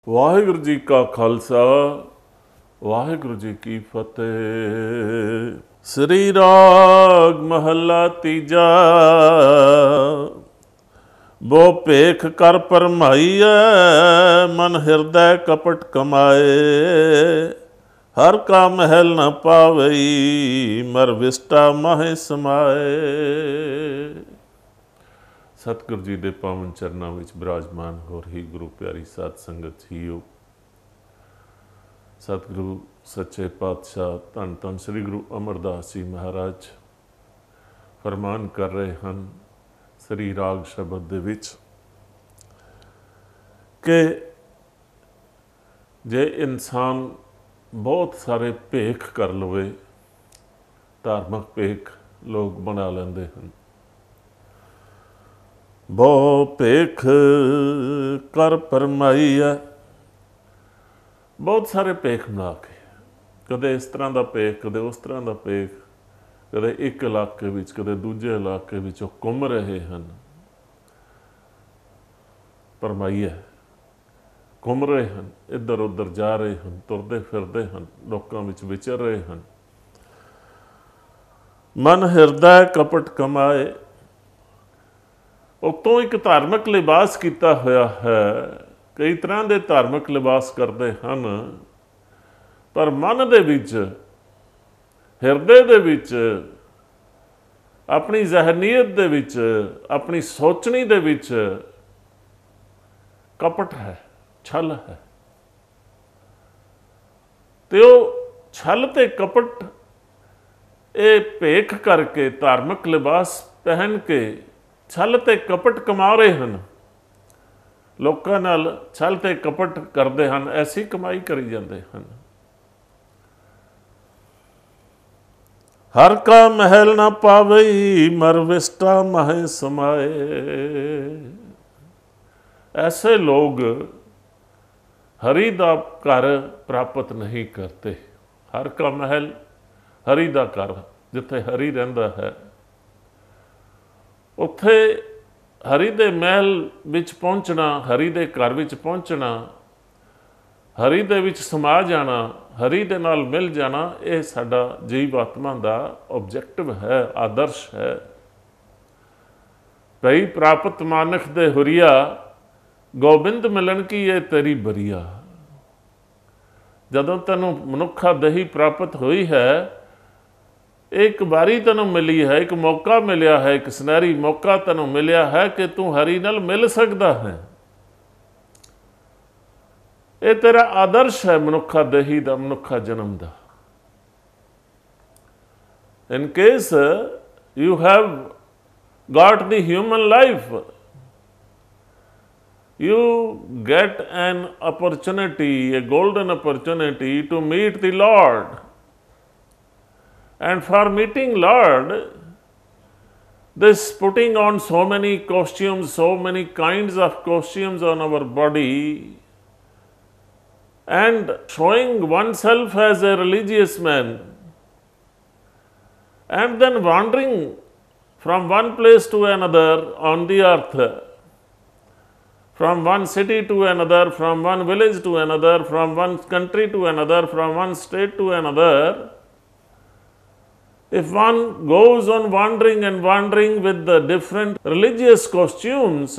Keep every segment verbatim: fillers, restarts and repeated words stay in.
ਵਾਹਿਗੁਰੂ ਜੀ ਕਾ ਖਾਲਸਾ ਵਾਹਿਗੁਰੂ ਜੀ ਕੀ ਫਤਿਹ। ਸ੍ਰੀ ਰਾਗ ਮਹੱਲਾ ਤੀਜਾ। ਬੋ ਭੇਖ ਕਰ ਭਰਮਾਈਐ, ਮਨ ਹਿਰਦੈ ਕਪਟ ਕਮਾਏ। ਹਰ ਕਾ ਮਹਿਲ ਨ ਪਾਵਈ, ਮਰ ਵਿਸਟਾ ਮਾਹੇ ਸਮਾਏ। ਸਤਿਗੁਰੂ ਜੀ ਦੇ ਪਾਵਨ ਚਰਨਾਂ ਵਿੱਚ ਬਿਰਾਜਮਾਨ ਹੋ ਰਹੀ ਗੁਰੂ ਪਿਆਰੀ ਸਾਧ ਸੰਗਤ ਜੀਓ, ਸਤਿਗੁਰੂ ਸੱਚੇ ਪਾਤਸ਼ਾਹ ਧੰਨ ਧੰਨ ਸ੍ਰੀ ਗੁਰੂ ਅਮਰਦਾਸ ਜੀ ਮਹਾਰਾਜ ਫਰਮਾਨ ਕਰ ਰਹੇ ਹਨ ਸ੍ਰੀ ਰਾਗ ਸ਼ਬਦ ਦੇ ਵਿੱਚ ਕਿ ਜੇ ਇਨਸਾਨ ਬਹੁਤ ਸਾਰੇ ਭੇਖ ਕਰ ਲਵੇ, ਧਾਰਮਿਕ ਭੇਖ ਲੋਕ ਬਣਾ ਲੈਂਦੇ ਹਨ। ਬਹੁ ਭੇਖ ਕਰ ਭਰਮਾਈਐ, ਬਹੁਤ ਸਾਰੇ ਭੇਖ ਬਣਾ ਕੇ, ਕਦੇ ਇਸ ਤਰ੍ਹਾਂ ਦਾ ਭੇਖ, ਕਦੇ ਉਸ ਤਰ੍ਹਾਂ ਦਾ ਭੇਖ, ਕਦੇ ਇੱਕ ਇਲਾਕੇ ਵਿੱਚ, ਕਦੇ ਦੂਜੇ ਇਲਾਕੇ ਵਿੱਚ ਉਹ ਘੁੰਮ ਰਹੇ ਹਨ। ਭਰਮਾਈਐ, ਘੁੰਮ ਰਹੇ ਹਨ, ਇੱਧਰ ਉੱਧਰ ਜਾ ਰਹੇ ਹਨ, ਤੁਰਦੇ ਫਿਰਦੇ ਹਨ, ਲੋਕਾਂ ਵਿੱਚ ਵਿਚਰ ਰਹੇ ਹਨ। ਮਨ ਹਿਰਦੈ ਕਪਟ ਕਮਾਏ, ਉਤੋਂ ਇੱਕ ਧਾਰਮਿਕ ਲਿਬਾਸ ਕੀਤਾ ਹੋਇਆ ਹੈ। ਕਈ ਤਰ੍ਹਾਂ ਦੇ ਧਾਰਮਿਕ ਲਿਬਾਸ ਕਰਦੇ ਹਨ, ਪਰ ਮਨ ਦੇ ਵਿੱਚ, ਹਿਰਦੇ ਦੇ ਵਿੱਚ, ਆਪਣੀ ਜ਼ਹਿਨੀਅਤ ਦੇ ਵਿੱਚ, ਆਪਣੀ ਸੋਚਣੀ ਦੇ ਵਿੱਚ ਕਪਟ ਹੈ, ਛਲ ਹੈ। ਤੇ ਉਹ ਛਲ ਤੇ ਕਪਟ ਇਹ ਭੇਖ ਕਰਕੇ, ਧਾਰਮਿਕ ਲਿਬਾਸ ਪਹਿਨ ਕੇ ਛਲ ਤੇ ਕਪਟ ਕਮਾ ਰਹੇ ਹਨ। ਲੋਕਾਂ ਨਾਲ ਛਲ ਤੇ ਕਪਟ ਕਰਦੇ ਹਨ, ਐਸੀ ਕਮਾਈ ਕਰੀ ਜਾਂਦੇ ਹਨ। ਹਰ ਕਾ ਮਹਿਲ ਨਾ ਪਾਵਈ, ਮਰ ਵਿਸਟਾ ਮਾਹੇ ਸਮਾਏ। ਐਸੇ ਲੋਗ ਹਰੀ ਦਾ ਘਰ ਪ੍ਰਾਪਤ ਨਹੀਂ ਕਰਤੇ। ਹਰ ਕਾ ਮਹਿਲ, ਹਰੀ ਦਾ ਘਰ, ਜਿੱਥੇ ਹਰੀ ਰਹਿੰਦਾ ਹੈ, ਉੱਥੇ ਹਰੀ ਦੇ ਮਹਿਲ ਵਿੱਚ ਪਹੁੰਚਣਾ, ਹਰੀ ਦੇ ਘਰ ਵਿੱਚ ਪਹੁੰਚਣਾ, ਹਰੀ ਦੇ ਵਿੱਚ ਸਮਾ ਜਾਣਾ, ਹਰੀ ਦੇ ਨਾਲ ਮਿਲ ਜਾਣਾ, ਇਹ ਸਾਡਾ ਜੀਵ ਆਤਮਾ ਦਾ ਓਬਜੈਕਟਿਵ ਹੈ, ਆਦਰਸ਼ ਹੈ। ਭਈ ਪ੍ਰਾਪਤ ਮਾਨਖ ਦੇ ਹੁਰੀਆ, ਗੋਬਿੰਦ ਮਿਲਣ ਕੀ ਇਹ ਤੇਰੀ ਬਰੀਆ। ਜਦੋਂ ਤੈਨੂੰ ਮਨੁੱਖਾ ਦਹੀ ਪ੍ਰਾਪਤ ਹੋਈ ਹੈ, ਇੱਕ ਵਾਰੀ ਤੈਨੂੰ ਮਿਲੀ ਹੈ, ਇੱਕ ਮੌਕਾ ਮਿਲਿਆ ਹੈ, ਇੱਕ ਸੁਨਹਿਰੀ ਮੌਕਾ ਤੈਨੂੰ ਮਿਲਿਆ ਹੈ ਕਿ ਤੂੰ ਹਰੀ ਨਾਲ ਮਿਲ ਸਕਦਾ ਹੈ। ਇਹ ਤੇਰਾ ਆਦਰਸ਼ ਹੈ ਮਨੁੱਖਾ ਦਹੀ ਦਾ, ਮਨੁੱਖਾ ਜਨਮ ਦਾ। In case you have got the human life, you get an opportunity, a golden opportunity to meet the Lord. And for meeting Lord, this putting on so many costumes, so many kinds of costumes on our body, and showing oneself as a religious man, and then wandering from one place to another on the earth, from one city to another, from one village to another, from one country to another, from one state to another. If one goes on wandering and wandering with the different religious costumes,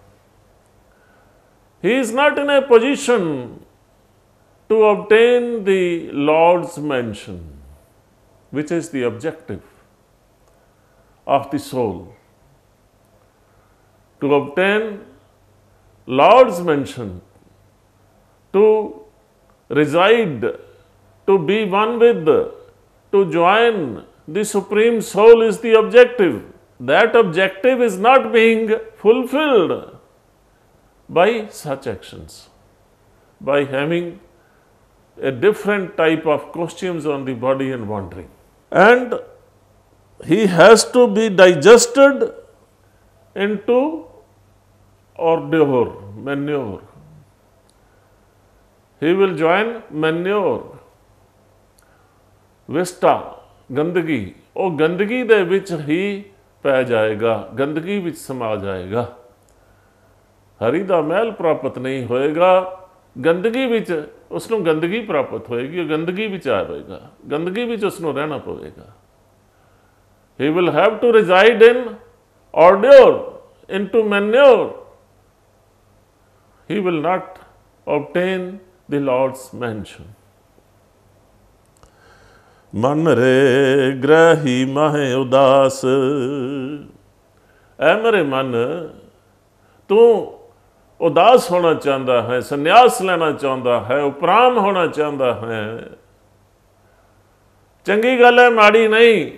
he is not in a position to obtain the Lord's mansion, which is the objective of the soul. To obtain Lord's mansion, to reside, to be one with, to join the Supreme Soul is the objective. That objective is not being fulfilled by such actions, by having a different type of costumes on the body and wandering. And he has to be digested into ordure, manure. He will join manure. Vista, ਗੰਦਗੀ, ਉਹ ਗੰਦਗੀ ਦੇ ਵਿੱਚ ਹੀ ਪੈ ਜਾਏਗਾ, ਗੰਦਗੀ ਵਿੱਚ ਸਮਾ ਜਾਏਗਾ। ਹਰੀ ਦਾ ਮਹਿਲ ਪ੍ਰਾਪਤ ਨਹੀਂ ਹੋਏਗਾ, ਗੰਦਗੀ ਵਿੱਚ ਉਸ ਨੂੰ ਗੰਦਗੀ ਪ੍ਰਾਪਤ ਹੋਏਗੀ, ਉਹ ਗੰਦਗੀ ਵਿੱਚ ਆਵੇਗਾ, ਗੰਦਗੀ ਵਿੱਚ ਉਸ ਨੂੰ ਰਹਿਣਾ ਪਵੇਗਾ। He will have to reside in ordure, into manure. He will not obtain the Lord's mansion. ਮਨ ਰੇ ਗ੍ਰਹਿ ਮਹਿ ਉਦਾਸ, ਐ ਮੇਰੇ ਮਨ, ਤੂੰ ਉਦਾਸ ਹੋਣਾ ਚਾਹੁੰਦਾ ਹੈ, ਸੰਨਿਆਸ ਲੈਣਾ ਚਾਹੁੰਦਾ ਹੈ, ਉਪਰਾਮ ਹੋਣਾ ਚਾਹੁੰਦਾ ਹੈ। ਚੰਗੀ ਗੱਲ ਹੈ, ਮਾੜੀ ਨਹੀਂ,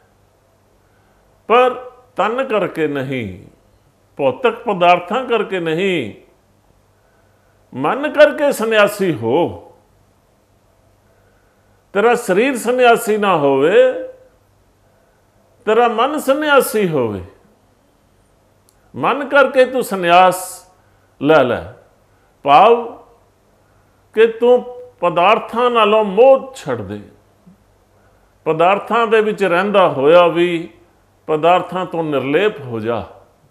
ਪਰ ਤਨ ਕਰਕੇ ਨਹੀਂ, ਭੌਤਿਕ ਪਦਾਰਥਾਂ ਕਰਕੇ ਨਹੀਂ, ਮਨ ਕਰਕੇ ਸੰਨਿਆਸੀ ਹੋ। ਤੇਰਾ ਸਰੀਰ ਸੰਨਿਆਸੀ ਨਾ ਹੋਵੇ, ਤੇਰਾ ਮਨ ਸੰਨਿਆਸੀ ਹੋਵੇ। ਮਨ ਕਰਕੇ ਤੂੰ ਸੰਨਿਆਸ ਲੈ ਲੈ, ਭਾਵ ਕਿ ਤੂੰ ਪਦਾਰਥਾਂ ਨਾਲੋਂ ਮੋਹ ਛੱਡ ਦੇ। ਪਦਾਰਥਾਂ ਦੇ ਵਿੱਚ ਰਹਿੰਦਾ ਹੋਇਆ ਵੀ ਪਦਾਰਥਾਂ ਤੋਂ ਨਿਰਲੇਪ ਹੋ ਜਾ।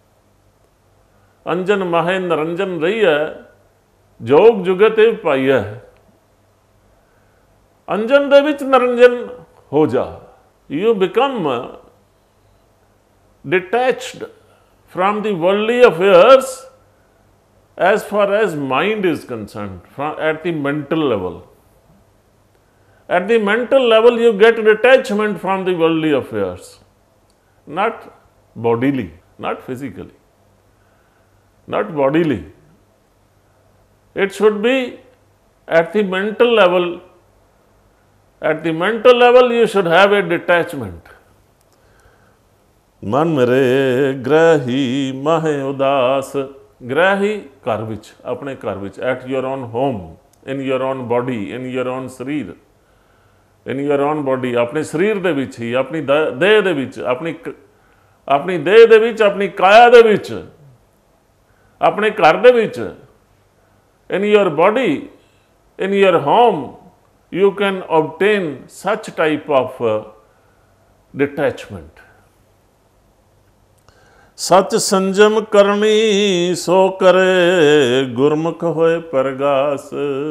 ਅੰਜਨ ਮਾਹੇ ਨਿਰੰਜਨ ਰਹੀ ਹੈ, ਜੋਗ ਜੁਗਤੇ ਪਾਈਐ। ਅੰਜਨ ਦੇ ਵਿੱਚ ਨਿਰੰਜਨ ਹੋ ਜਾ। You become detached from the worldly affairs as far as mind is concerned, from, at the mental level. At the mental level, you get detachment from the worldly affairs, not bodily, not physically, not bodily. It should be at the mental level. At the mental level, you should have a detachment. ਮਨ ਮੇਰੇ ਗ੍ਰਹਿ ਮਹਿ ਉਦਾਸ, ਗ੍ਰਹਿ ਘਰ ਵਿੱਚ, ਆਪਣੇ ਘਰ ਵਿੱਚ, at your own home, in your own body, in your own ਸਰੀਰ, ਇਨ ਯੂਰ ਓਨ ਬੋਡੀ, ਆਪਣੇ ਸਰੀਰ ਦੇ ਵਿੱਚ ਹੀ, ਆਪਣੀ ਦੇਹ ਦੇ ਵਿੱਚ, ਆਪਣੀ ਆਪਣੀ ਦੇਹ ਦੇ ਵਿੱਚ, ਆਪਣੀ ਕਾਇਆ ਦੇ ਵਿੱਚ, ਆਪਣੇ ਘਰ ਦੇ ਵਿੱਚ, in your body, in your home, you can obtain such type of uh, detachment. ਸਚ ਸੰਜਮ ਕਰਨੀ ਸੋ ਕਰੇ, ਗੁਰਮੁਖ ਹੋਏ ਪਰਗਾਸ।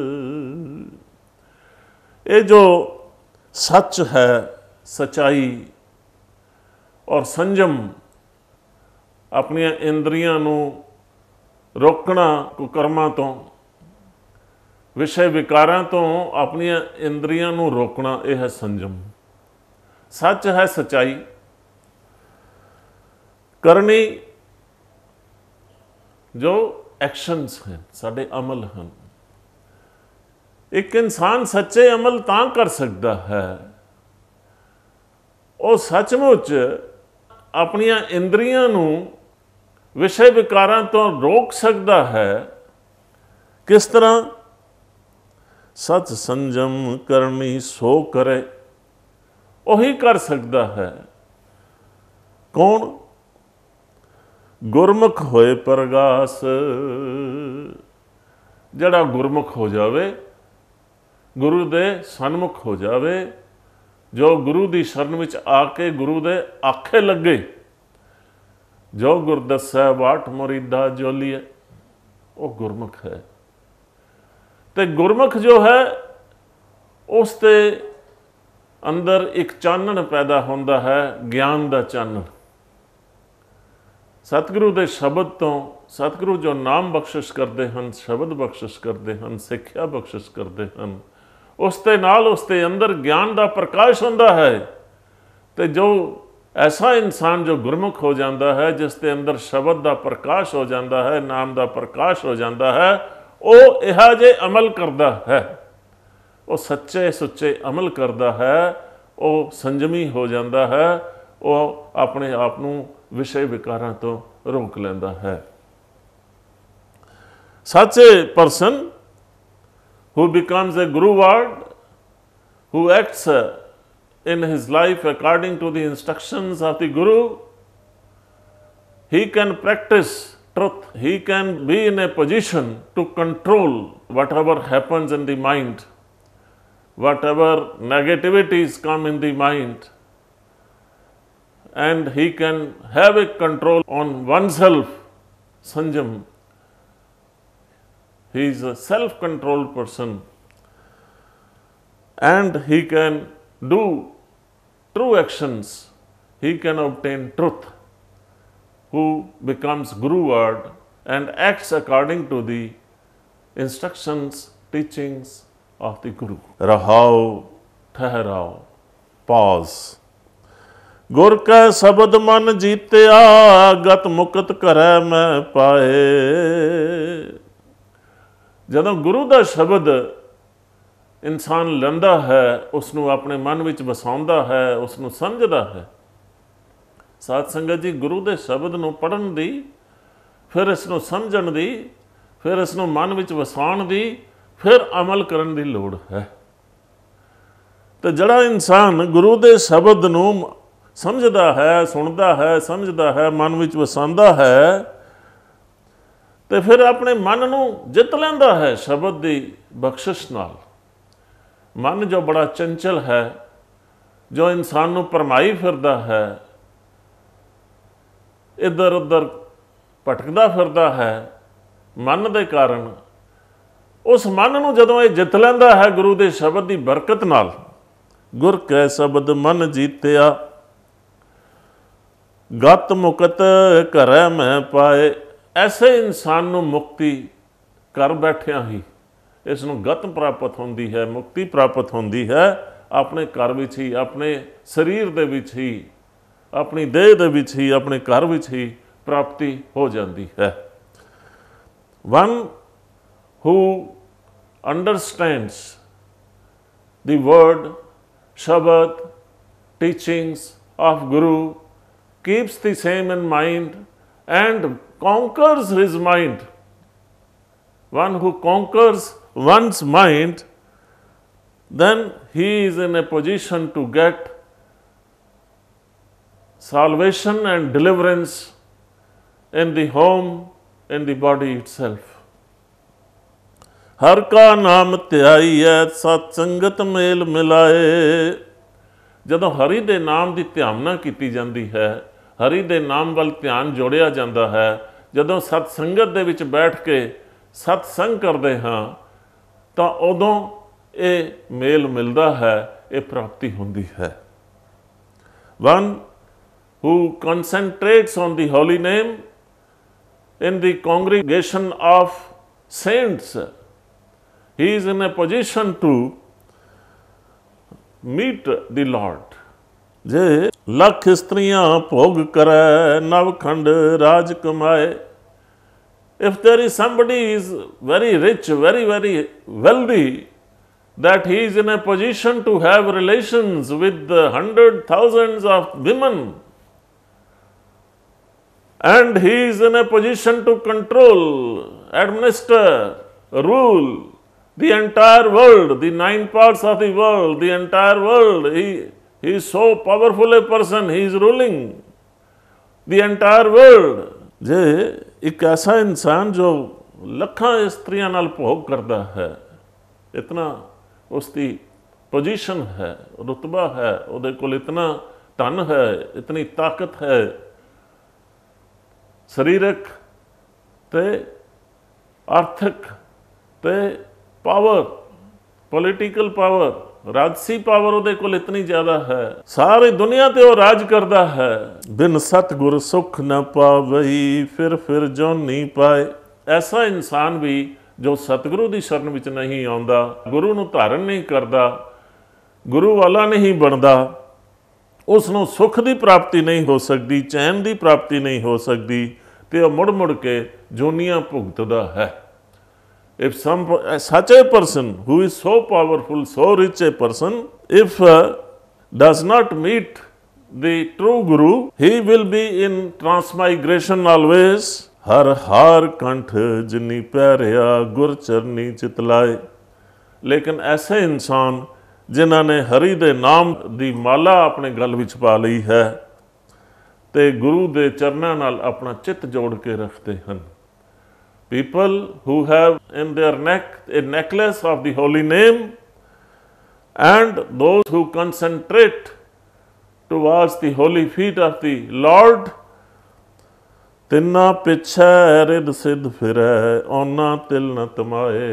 ਇਹ ਜੋ ਸੱਚ ਹੈ, ਸਚਾਈ ਔਰ ਸੰਜਮ, ਆਪਣੀਆਂ ਇੰਦਰੀਆਂ ਨੂੰ ਰੋਕਣਾ ਕੁਕਰਮਾਂ ਤੋਂ, ਵਿਸ਼ੇ ਵਿਕਾਰਾਂ ਤੋਂ ਆਪਣੀਆਂ ਇੰਦਰੀਆਂ ਨੂੰ ਰੋਕਣਾ, ਇਹ ਹੈ ਸੰਜਮ। ਸੱਚ ਹੈ ਸਚਾਈ। ਕਰਨੀ ਜੋ ਐਕਸ਼ਨਸ ਹਨ, ਸਾਡੇ ਅਮਲ ਹਨ। ਇੱਕ ਇਨਸਾਨ ਸੱਚੇ ਅਮਲ ਤਾਂ ਕਰ ਸਕਦਾ ਹੈ, ਉਹ ਸੱਚਮੁੱਚ ਆਪਣੀਆਂ ਇੰਦਰੀਆਂ ਨੂੰ ਵਿਸ਼ੇ ਵਿਕਾਰਾਂ ਤੋਂ ਰੋਕ ਸਕਦਾ ਹੈ। ਕਿਸ ਤਰ੍ਹਾਂ? ਸਤ ਸੰਜਮ ਕਰਨੀ ਸੋ ਕਰੇ, ਉਹੀ ਕਰ ਸਕਦਾ ਹੈ। ਕੌਣ? ਗੁਰਮੁਖ ਹੋਏ ਪਰਗਾਸ। ਜਿਹੜਾ ਗੁਰਮੁਖ ਹੋ ਜਾਵੇ, ਗੁਰੂ ਦੇ ਸਨਮੁਖ ਹੋ ਜਾਵੇ, ਜੋ ਗੁਰੂ ਦੀ ਸ਼ਰਨ ਵਿੱਚ ਆ ਕੇ ਗੁਰੂ ਦੇ ਆਖੇ ਲੱਗੇ, ਜੋ ਗੁਰ ਦੱਸੈ ਬਾਟ ਮੁਰੀਦਾ ਜੋਲੀਏ, ਉਹ ਗੁਰਮੁਖ ਹੈ। ਤੇ ਗੁਰਮੁਖ ਜੋ ਹੈ, ਉਸ ਦੇ ਅੰਦਰ ਇੱਕ ਚਾਨਣ ਪੈਦਾ ਹੁੰਦਾ ਹੈ, ਗਿਆਨ ਦਾ ਚਾਨਣ। ਸਤਿਗੁਰੂ ਦੇ ਸ਼ਬਦ ਤੋਂ, ਸਤਿਗੁਰੂ ਜੋ ਨਾਮ ਬਖਸ਼ਿਸ਼ ਕਰਦੇ ਹਨ, ਸ਼ਬਦ ਬਖਸ਼ਿਸ਼ ਕਰਦੇ ਹਨ, ਸਿੱਖਿਆ ਬਖਸ਼ਿਸ਼ ਕਰਦੇ ਹਨ, ਉਸ ਦੇ ਨਾਲ ਉਸ ਦੇ ਅੰਦਰ ਗਿਆਨ ਦਾ ਪ੍ਰਕਾਸ਼ ਹੁੰਦਾ ਹੈ। ਤੇ ਜੋ ਐਸਾ ਇਨਸਾਨ ਜੋ ਗੁਰਮੁਖ ਹੋ ਜਾਂਦਾ ਹੈ, ਜਿਸ ਦੇ ਅੰਦਰ ਸ਼ਬਦ ਦਾ ਪ੍ਰਕਾਸ਼ ਹੋ ਜਾਂਦਾ ਹੈ, ਨਾਮ ਦਾ ਪ੍ਰਕਾਸ਼ ਹੋ ਜਾਂਦਾ ਹੈ, ਉਹ ਇਹੋ ਜਿਹੇ ਅਮਲ ਕਰਦਾ ਹੈ, ਉਹ ਸੱਚੇ ਸੁੱਚੇ ਅਮਲ ਕਰਦਾ ਹੈ, ਉਹ ਸੰਜਮੀ ਹੋ ਜਾਂਦਾ ਹੈ, ਉਹ ਆਪਣੇ ਆਪ ਨੂੰ ਵਿਸ਼ੇ ਵਿਕਾਰਾਂ ਤੋਂ ਰੋਕ ਲੈਂਦਾ ਹੈ। Such a person who becomes a Guru Ward, who acts in his life according to the instructions of the Guru, he can practice truth. He can be in a position to control whatever happens in the mind, whatever negativities come in the mind, and he can have a control on oneself, sanjam. he is a self-controlled person, and he can do true actions, he can obtain truth, who becomes Guru-ward and acts according to the instructions, teachings of the Guru. Rahau, Thahrao, pause. गुर कै शब्द मन जीत्या, गत मुकत करै मैं पाए। ਜਦੋਂ ਗੁਰੂ ਦਾ ਸ਼ਬਦ ਇਨਸਾਨ ਲੈਂਦਾ ਹੈ, ਉਸ ਨੂੰ ਆਪਣੇ ਮਨ ਵਿੱਚ ਵਸਾਉਂਦਾ ਹੈ, ਉਸ ਨੂੰ ਸਮਝਦਾ ਹੈ। ਸਾਧ ਸੰਗਤ ਜੀ, ਗੁਰੂ ਦੇ ਸ਼ਬਦ ਨੂੰ ਪੜ੍ਹਨ ਦੀ, ਫਿਰ ਇਸ ਨੂੰ ਸਮਝਣ ਦੀ, ਫਿਰ ਇਸ ਨੂੰ ਮਨ ਵਿੱਚ ਵਸਾਉਣ ਦੀ, ਫਿਰ ਅਮਲ ਕਰਨ ਦੀ ਲੋੜ ਹੈ। ਤੇ ਜਿਹੜਾ ਇਨਸਾਨ ਗੁਰੂ ਦੇ ਸ਼ਬਦ ਨੂੰ ਸਮਝਦਾ ਹੈ, ਸੁਣਦਾ ਹੈ, ਸਮਝਦਾ ਹੈ, ਮਨ ਵਿੱਚ ਵਸਾਉਂਦਾ ਹੈ, ਤੇ ਫਿਰ ਆਪਣੇ ਮਨ ਨੂੰ ਜਿੱਤ ਲੈਂਦਾ ਹੈ ਸ਼ਬਦ ਦੀ ਬਖਸ਼ਿਸ਼ ਨਾਲ। ਮਨ ਜੋ ਬੜਾ ਚੰਚਲ ਹੈ, ਜੋ ਇਨਸਾਨ ਨੂੰ ਭਰਮਾਈ ਫਿਰਦਾ ਹੈ, ਇੱਧਰ ਉੱਧਰ ਭਟਕਦਾ ਫਿਰਦਾ ਹੈ ਮਨ ਦੇ ਕਾਰਨ, ਉਸ ਮਨ ਨੂੰ ਜਦੋਂ ਇਹ ਜਿੱਤ ਲੈਂਦਾ ਹੈ ਗੁਰੂ ਦੇ ਸ਼ਬਦ ਦੀ ਬਰਕਤ ਨਾਲ, ਗੁਰ ਕੈ ਸ਼ਬਦ ਮਨ ਜੀਤਿਆ, ਗਤ ਮੁਕਤ ਘਰੈ ਮੈਂ ਪਾਏ। ਐਸੇ ਇਨਸਾਨ ਨੂੰ ਮੁਕਤੀ ਕਰ ਬੈਠਿਆਂ ਹੀ ਇਸ ਨੂੰ ਗਤ ਪ੍ਰਾਪਤ ਹੁੰਦੀ ਹੈ, ਮੁਕਤੀ ਪ੍ਰਾਪਤ ਹੁੰਦੀ ਹੈ, ਆਪਣੇ ਘਰ ਵਿੱਚ ਹੀ, ਆਪਣੇ ਸਰੀਰ ਦੇ ਵਿੱਚ ਹੀ, ਆਪਣੀ ਦੇਹ ਦੇ ਵਿੱਚ ਹੀ, ਆਪਣੇ ਘਰ ਵਿੱਚ ਹੀ ਪ੍ਰਾਪਤੀ ਹੋ ਜਾਂਦੀ ਹੈ। One who understands the word, Shabad, teachings of Guru, keeps the same in mind and conquers his mind. One who conquers one's mind, then he is in a position to get salvation and deliverance in the home, in the body itself. हर का नाम ਧਿਆਈਐ ਸਤ ਸੰਗਤ ਮੇਲ ਮਿਲਾਏ। ਜਦੋਂ ਹਰੀ ਦੇ ਨਾਮ ਦੀ ਧਿਆਵਨਾ ਕੀਤੀ ਜਾਂਦੀ ਹੈ, ਹਰੀ ਦੇ ਨਾਮ ਵੱਲ ਧਿਆਨ ਜੋੜਿਆ ਜਾਂਦਾ ਹੈ, ਜਦੋਂ ਸਤ ਸੰਗਤ ਦੇ ਵਿੱਚ ਬੈਠ ਕੇ ਸਤਸੰਗ ਕਰਦੇ ਹਾਂ, ਤਾਂ ਉਦੋਂ ਇਹ ਮੇਲ ਮਿਲਦਾ ਹੈ, ਇਹ ਪ੍ਰਾਪਤੀ ਹੁੰਦੀ ਹੈ। One who concentrates on the holy name in the congregation of saints, he is in a position to meet the Lord. ਜੇ ਲੱਖ ਇਸਤਰੀਆਂ ਭੋਗ ਕਰੈ, ਨਵਖੰਡ ਰਾਜ ਕਮਾਏ। If there is somebody is very rich, very, very wealthy, that he is in a position to have relations with the hundred thousands of women, and he is in a position to control, administer, rule the entire world, the nine parts of the world, the entire world. He, he is so powerful a person, he is ruling the entire world. ਜੇ ਇੱਕ ਐਸਾ ਇਨਸਾਨ ਜੋ ਲੱਖਾਂ ਇਸਤਰੀਆਂ ਨਾਲ ਭੋਗ ਕਰਦਾ ਹੈ, ਇਤਨਾ ਉਸ ਦੀ ਪੋਜੀਸ਼ਨ ਹੈ, ਰੁਤਬਾ ਹੈ, ਉਹਦੇ ਕੋਲ ਇਤਨਾ ਧਨ ਹੈ, ਇਤਨੀ ਤਾਕਤ ਹੈ, ਸਰੀਰਕ ਤੇ ਆਰਥਿਕ ਤੇ ਪਾਵਰ, ਪੋਲੀਟੀਕਲ ਪਾਵਰ, ਰਾਜਸੀ ਪਾਵਰ ਉਹਦੇ ਕੋਲ ਇਤਨੀ ਜ਼ਿਆਦਾ ਹੈ, ਸਾਰੀ ਦੁਨੀਆ ਤੇ ਉਹ ਰਾਜ ਕਰਦਾ ਹੈ। ਬਿਨ ਸਤਿਗੁਰ ਸੁਖ ਨ ਪਾਵਈ, ਫਿਰ ਫਿਰ ਜੋਨੀ ਪਾਏ। ਐਸਾ ਇਨਸਾਨ ਵੀ ਜੋ ਸਤਿਗੁਰੂ ਦੀ ਸ਼ਰਨ ਵਿੱਚ ਨਹੀਂ ਆਉਂਦਾ, ਗੁਰੂ ਨੂੰ ਧਾਰਨ ਨਹੀਂ ਕਰਦਾ, ਗੁਰੂ ਵਾਲਾ ਨਹੀਂ ਬਣਦਾ, ਉਸ ਨੂੰ ਸੁੱਖ ਦੀ ਪ੍ਰਾਪਤੀ ਨਹੀਂ ਹੋ ਸਕਦੀ, ਚੈਨ ਦੀ ਪ੍ਰਾਪਤੀ ਨਹੀਂ ਹੋ ਸਕਦੀ, ਤੇ ਉਹ ਮੁੜ ਮੁੜ ਕੇ ਜੋਨੀਆਂ ਭੁਗਤਦਾ ਹੈ। If some such a person who is so powerful, so rich a person, if uh, does not meet the true Guru, he will be in transmigration always. हर हार कंठ जिनी पैरिया गुर चरनी चितलाए। लेकिन ऐसे इंसान जिन्हों ने हरि दे नाम दी माला अपने गल विच पा लई है, ते गुरु दे चरनां नाल अपना चित जोड़ के रखते हैं। People who have in their neck a necklace of the holy name, and those who concentrate towards the holy feet of the Lord, तिन्ना पिछै रिद सिद्ध फिरै औना तिल न तमाए।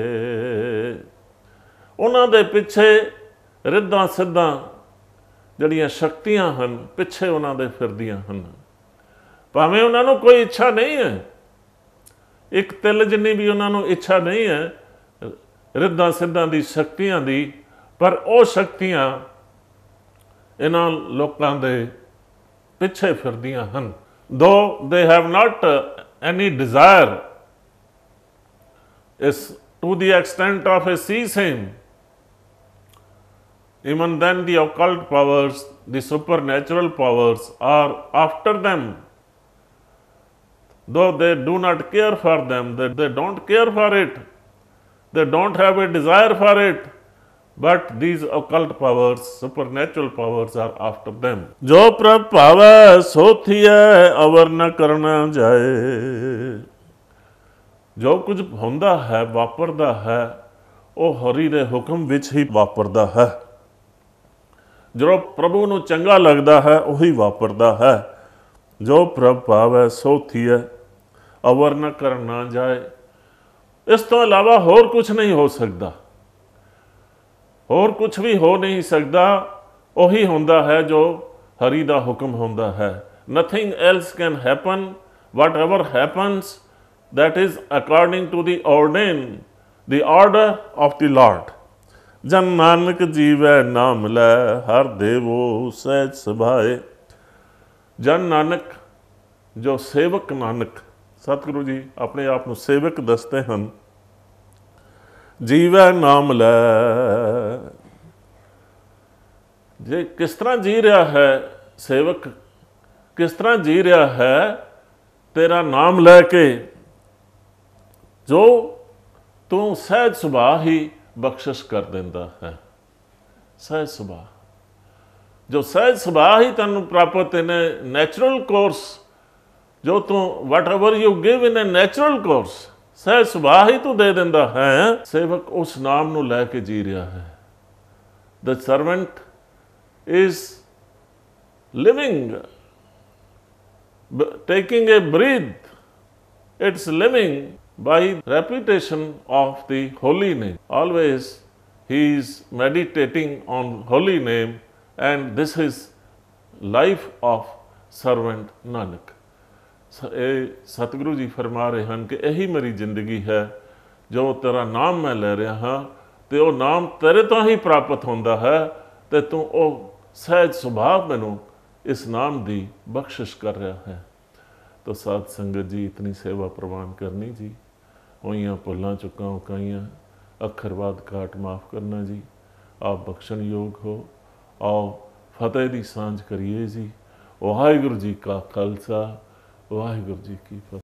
उन्हां दे पिछे रिद्धां सिद्धां ਜਿਹੜੀਆਂ ਸ਼ਕਤੀਆਂ ਹਨ ਪਿੱਛੇ ਉਹਨਾਂ ਦੇ ਫਿਰਦੀਆਂ ਹਨ। ਭਾਵੇਂ ਉਹਨਾਂ ਨੂੰ ਕੋਈ ਇੱਛਾ ਨਹੀਂ ਹੈ, ਇੱਕ ਤਿਲ ਜਿੰਨੀ ਵੀ ਉਹਨਾਂ ਨੂੰ ਇੱਛਾ ਨਹੀਂ ਹੈ ਰਿੱਧਾਂ ਸਿੱਧਾਂ ਦੀ ਸ਼ਕਤੀਆਂ ਦੀ, ਪਰ ਉਹ ਸ਼ਕਤੀਆਂ ਇਹਨਾਂ ਲੋਕਾਂ ਦੇ ਪਿੱਛੇ ਫਿਰਦੀਆਂ ਹਨ। Though they have not any desire is to the extent of a C same, even then the occult powers, the supernatural powers are after them. Though they do not care for them, they, they don't care for it, they don't have a desire for it, but these occult powers, supernatural powers are after them. जो प्रभ भावै सो थियै अवर न करना जाए। जो कुछ ਹੁੰਦਾ ਹੈ ਵਾਪਰਦਾ ਹੈ ਉਹ ਹਰੀ ਦੇ ਹੁਕਮ ਵਿੱਚ ਹੀ ਵਾਪਰਦਾ ਹੈ। जो प्रभु ਨੂੰ ਚੰਗਾ ਲੱਗਦਾ ਹੈ ਉਹੀ ਵਾਪਰਦਾ ਹੈ। ਜੋ ਪ੍ਰਭ ਭਾਵੈ ਸੋ ਥੀਐ ਅਵਰ ਨ ਕਰਨਾ ਜਾਏ। ਇਸ ਤੋਂ ਇਲਾਵਾ ਹੋਰ ਕੁਛ ਨਹੀਂ ਹੋ ਸਕਦਾ, ਹੋਰ ਕੁਛ ਵੀ ਹੋ ਨਹੀਂ ਸਕਦਾ। ਉਹੀ ਹੁੰਦਾ ਹੈ ਜੋ ਹਰੀ ਦਾ ਹੁਕਮ ਹੁੰਦਾ ਹੈ। Nothing else can happen, whatever happens that is according to the ordain, the order of the Lord. जन नानक जीवै नाम लै हर देवो सहज सुभाए। जन नानक जो सेवक नानक, सतगुरु जी अपने आप ਨੂੰ ਸੇਵਕ ਦੱਸਦੇ ਹਨ। ਜੀਵੈ ਨਾਮ ਲੈ, ਜੇ ਕਿਸ ਤਰ੍ਹਾਂ ਜੀ ਰਿਹਾ ਹੈ ਸੇਵਕ, ਕਿਸ ਤਰ੍ਹਾਂ ਜੀ ਰਿਹਾ ਹੈ ਤੇਰਾ ਨਾਮ ਲੈ ਕੇ, ਜੋ ਤੂੰ ਸਹਿਜ ਸੁਭਾਅ ਹੀ ਬਖਸ਼ਿਸ਼ ਕਰ ਦਿੰਦਾ ਹੈ। ਸਹਿਜ ਸੁਭਾਅ, ਜੋ ਸਹਿਜ ਸੁਭਾਅ ਹੀ ਤੈਨੂੰ ਪ੍ਰਾਪਤ ਇਨ ਨੈਚੁਰਲ ਕੋਰਸ, ਜੋ ਤੂੰ whatever you give in a natural course, ਸਹਿਜ ਸੁਭਾਅ ਹੀ ਤੂੰ ਦੇ ਦਿੰਦਾ ਹੈ। ਸੇਵਕ ਉਸ ਨਾਮ ਨੂੰ ਲੈ ਕੇ ਜੀ ਰਿਹਾ ਹੈ। The servant is living, taking a breath, it's living by repetition of the holy name. Always he is meditating on holy name, and this is life of servant Nanak. ਇਹ ਸਤਿਗੁਰੂ ਜੀ ਫਰਮਾ ਰਹੇ ਹਨ ਕਿ ਇਹੀ ਮੇਰੀ ਜ਼ਿੰਦਗੀ ਹੈ, ਜੋ ਤੇਰਾ ਨਾਮ ਮੈਂ ਲੈ ਰਿਹਾ ਹਾਂ ਤੇ ਉਹ ਨਾਮ ਤੇਰੇ ਤੋਂ ਹੀ ਪ੍ਰਾਪਤ ਹੁੰਦਾ ਹੈ ਤੇ ਤੂੰ ਉਹ ਸਹਿਜ ਸੁਭਾਅ ਮੈਨੂੰ ਇਸ ਨਾਮ ਦੀ ਬਖਸ਼ਿਸ਼ ਕਰ ਰਿਹਾ ਹੈ। तो साध संगत जी इतनी सेवा प्रवान करनी जी, होइयां भुल्लां चुकां उकाइयां अखरवाद घाट माफ़ करना जी, आप बख्शण योग हो। आओ फतेह दी सांझ करिए जी। वाहिगुरू जी का खालसा, वाहिगुरू जी की फतेह।